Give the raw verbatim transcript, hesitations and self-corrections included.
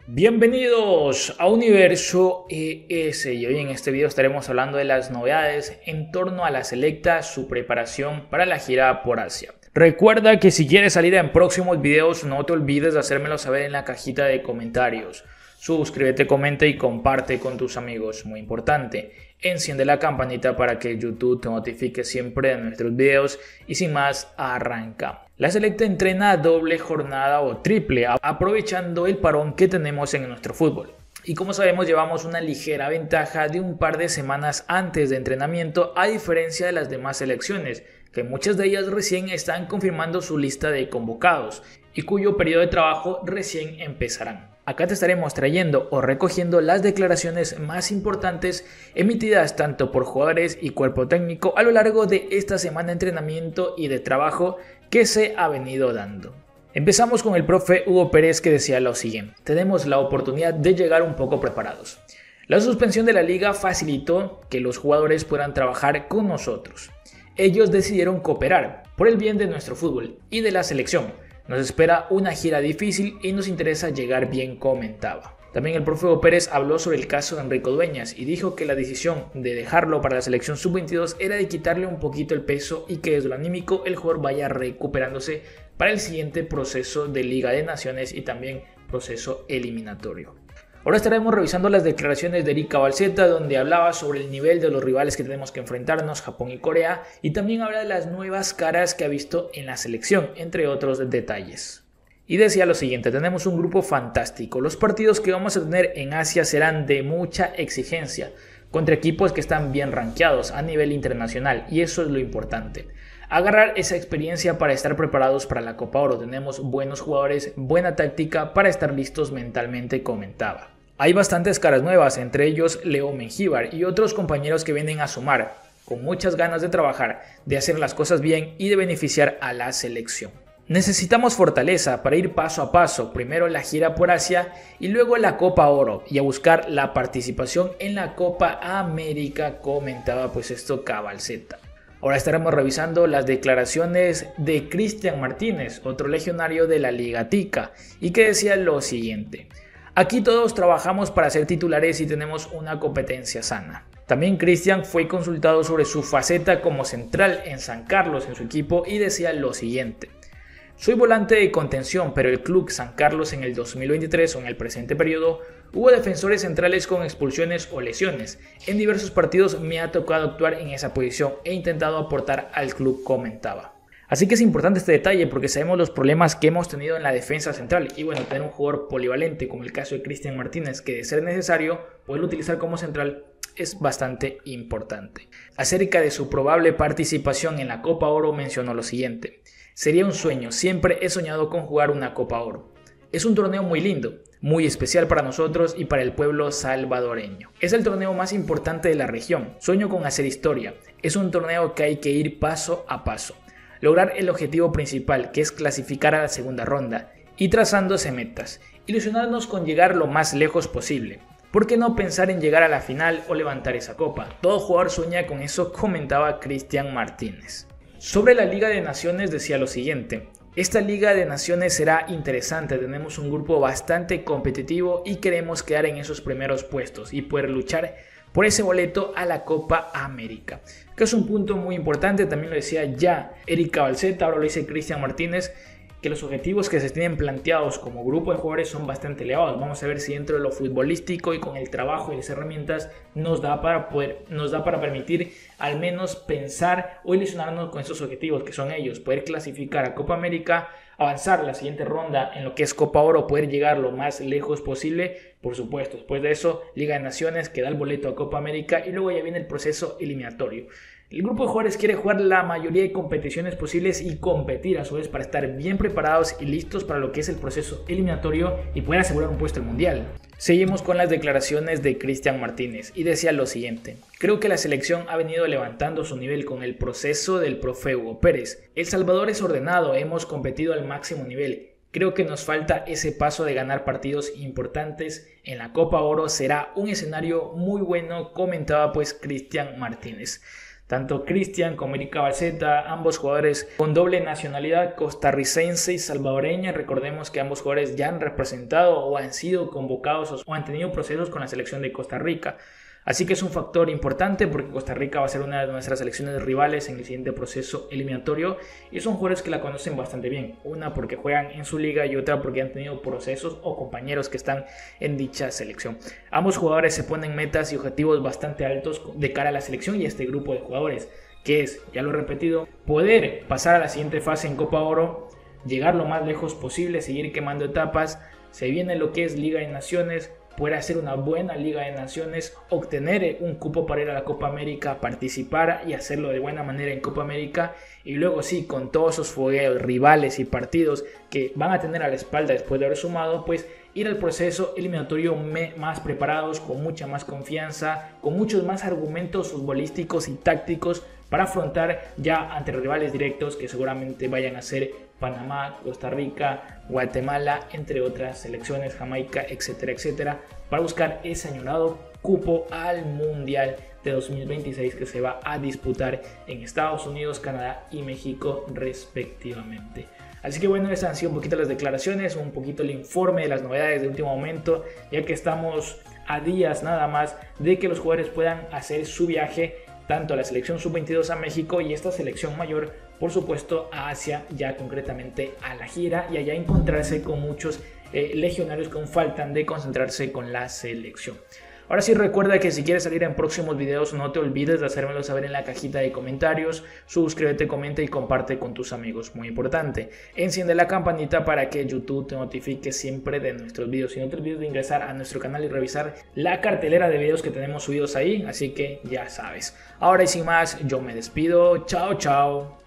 Bienvenidos a Universo E S y hoy en este video estaremos hablando de las novedades en torno a la selecta, su preparación para la gira por Asia. Recuerda que si quieres salir en próximos videos no te olvides de hacérmelo saber en la cajita de comentarios. Suscríbete, comenta y comparte con tus amigos, muy importante. Enciende la campanita para que YouTube te notifique siempre de nuestros videos y sin más, arranca. La selecta entrena doble jornada o triple, aprovechando el parón que tenemos en nuestro fútbol. Y como sabemos, llevamos una ligera ventaja de un par de semanas antes de entrenamiento, a diferencia de las demás selecciones, que muchas de ellas recién están confirmando su lista de convocados y cuyo periodo de trabajo recién empezarán. Acá te estaremos trayendo o recogiendo las declaraciones más importantes emitidas tanto por jugadores y cuerpo técnico a lo largo de esta semana de entrenamiento y de trabajo que se ha venido dando. Empezamos con el profe Hugo Pérez, que decía lo siguiente: tenemos la oportunidad de llegar un poco preparados. La suspensión de la liga facilitó que los jugadores puedan trabajar con nosotros. Ellos decidieron cooperar por el bien de nuestro fútbol y de la selección. Nos espera una gira difícil y nos interesa llegar bien, comentaba. También el profe Hugo Pérez habló sobre el caso de Enrico Dueñas y dijo que la decisión de dejarlo para la selección sub veintidós era de quitarle un poquito el peso y que desde lo anímico el jugador vaya recuperándose para el siguiente proceso de Liga de Naciones y también proceso eliminatorio. Ahora estaremos revisando las declaraciones de Eric Cabalceta, donde hablaba sobre el nivel de los rivales que tenemos que enfrentarnos, Japón y Corea, y también habla de las nuevas caras que ha visto en la selección, entre otros detalles. Y decía lo siguiente: tenemos un grupo fantástico, los partidos que vamos a tener en Asia serán de mucha exigencia, contra equipos que están bien rankeados a nivel internacional, y eso es lo importante. Agarrar esa experiencia para estar preparados para la Copa Oro. Tenemos buenos jugadores, buena táctica para estar listos mentalmente, comentaba. Hay bastantes caras nuevas, entre ellos Leo Mengíbar y otros compañeros que vienen a sumar, con muchas ganas de trabajar, de hacer las cosas bien y de beneficiar a la selección. Necesitamos fortaleza para ir paso a paso, primero la gira por Asia y luego la Copa Oro, y a buscar la participación en la Copa América, comentaba pues esto Cabalceta. Ahora estaremos revisando las declaraciones de Cristian Martínez, otro legionario de la Liga Tica, y que decía lo siguiente: aquí todos trabajamos para ser titulares y tenemos una competencia sana. También Cristian fue consultado sobre su faceta como central en San Carlos en su equipo y decía lo siguiente: soy volante de contención, pero el club San Carlos en el dos mil veintitrés o en el presente periodo hubo defensores centrales con expulsiones o lesiones. En diversos partidos me ha tocado actuar en esa posición e intentado aportar al club, comentaba. Así que es importante este detalle porque sabemos los problemas que hemos tenido en la defensa central y bueno, tener un jugador polivalente como el caso de Cristian Martínez, que de ser necesario poderlo utilizar como central, es bastante importante. Acerca de su probable participación en la Copa Oro mencionó lo siguiente: sería un sueño, siempre he soñado con jugar una Copa Oro. Es un torneo muy lindo, muy especial para nosotros y para el pueblo salvadoreño. Es el torneo más importante de la región, sueño con hacer historia. Es un torneo que hay que ir paso a paso, lograr el objetivo principal, que es clasificar a la segunda ronda, y trazándose metas, ilusionarnos con llegar lo más lejos posible. ¿Por qué no pensar en llegar a la final o levantar esa copa? Todo jugador sueña con eso, comentaba Cristian Martínez. Sobre la Liga de Naciones decía lo siguiente: esta Liga de Naciones será interesante, tenemos un grupo bastante competitivo y queremos quedar en esos primeros puestos y poder luchar por ese boleto a la Copa América, que es un punto muy importante. También lo decía ya Eric Cabalceta, ahora lo dice Cristian Martínez, que los objetivos que se tienen planteados como grupo de jugadores son bastante elevados. Vamos a ver si dentro de lo futbolístico y con el trabajo y las herramientas nos da para poder, nos da para permitir al menos pensar o ilusionarnos con esos objetivos, que son ellos: poder clasificar a Copa América, avanzar la siguiente ronda en lo que es Copa Oro, poder llegar lo más lejos posible, por supuesto. Después de eso, Liga de Naciones, que da el boleto a Copa América, y luego ya viene el proceso eliminatorio. El grupo de jugadores quiere jugar la mayoría de competiciones posibles y competir a su vez para estar bien preparados y listos para lo que es el proceso eliminatorio y poder asegurar un puesto en el mundial. Seguimos con las declaraciones de Cristian Martínez y decía lo siguiente: creo que la selección ha venido levantando su nivel con el proceso del profe Hugo Pérez. El Salvador es ordenado, hemos competido al máximo nivel. Creo que nos falta ese paso de ganar partidos importantes en la Copa Oro, será un escenario muy bueno, comentaba pues Cristian Martínez. Tanto Cristian como Erika Balseta, ambos jugadores con doble nacionalidad costarricense y salvadoreña. Recordemos que ambos jugadores ya han representado o han sido convocados o han tenido procesos con la selección de Costa Rica. Así que es un factor importante porque Costa Rica va a ser una de nuestras selecciones rivales en el siguiente proceso eliminatorio y son jugadores que la conocen bastante bien. Una porque juegan en su liga y otra porque han tenido procesos o compañeros que están en dicha selección. Ambos jugadores se ponen metas y objetivos bastante altos de cara a la selección y a este grupo de jugadores, que es, ya lo he repetido, poder pasar a la siguiente fase en Copa Oro, llegar lo más lejos posible, seguir quemando etapas. Se viene lo que es Liga de Naciones, poder hacer una buena Liga de Naciones, obtener un cupo para ir a la Copa América, participar y hacerlo de buena manera en Copa América, y luego sí, con todos esos fogueos, rivales y partidos que van a tener a la espalda después de haber sumado, pues ir al proceso eliminatorio más preparados, con mucha más confianza, con muchos más argumentos futbolísticos y tácticos para afrontar ya ante rivales directos que seguramente vayan a ser Panamá, Costa Rica, Guatemala, entre otras selecciones, Jamaica, etcétera, etcétera, para buscar ese añorado cupo al Mundial de dos mil veintiséis que se va a disputar en Estados Unidos, Canadá y México respectivamente. Así que bueno, esas han sido un poquito las declaraciones, un poquito el informe de las novedades de último momento, ya que estamos a días nada más de que los jugadores puedan hacer su viaje tanto a la selección sub veintidós a México y esta selección mayor, por supuesto, a Asia, ya concretamente a la gira, y allá encontrarse con muchos eh, legionarios que aún faltan de concentrarse con la selección. Ahora sí, recuerda que si quieres salir en próximos videos, no te olvides de hacérmelo saber en la cajita de comentarios. Suscríbete, comenta y comparte con tus amigos, muy importante. Enciende la campanita para que YouTube te notifique siempre de nuestros videos. Y no te olvides de ingresar a nuestro canal y revisar la cartelera de videos que tenemos subidos ahí, así que ya sabes. Ahora y sin más, yo me despido. Chao, chao.